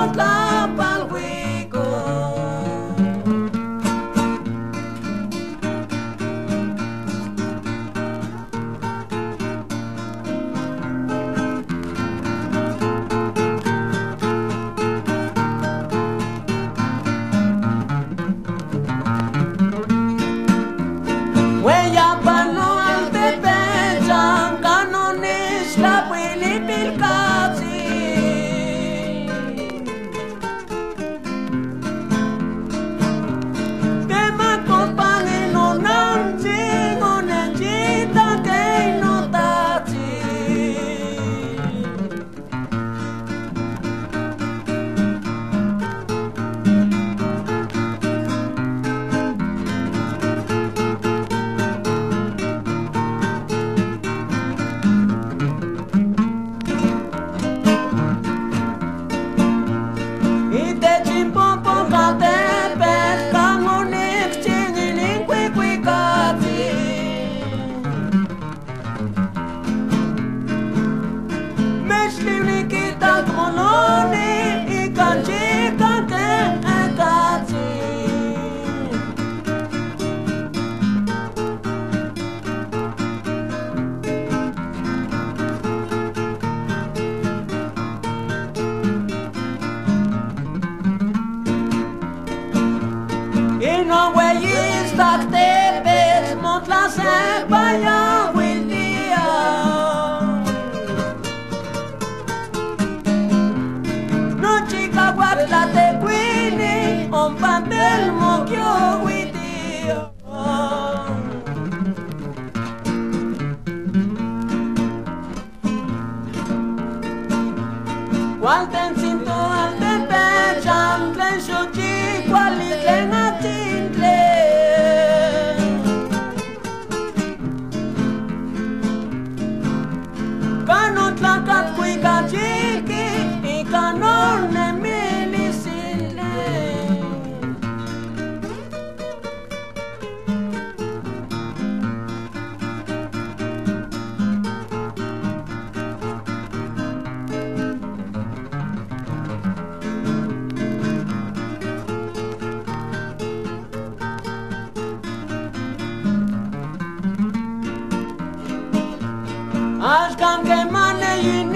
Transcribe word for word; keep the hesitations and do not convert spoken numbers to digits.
la pa'l hueco. Huella pano al tepecha, canones la pilipilcasi. Que me acompañe no nanchi, no nenchita que no tachi. Y no huellista te ves, motla se vaya el día. No chica guapla te cuini, un papel moquio huitío. Cual ten cinto al te pechan, plen su chico al itlen a tintle. Cano tlacat cuica chiqui y canor ne milicile. Ashkan que mane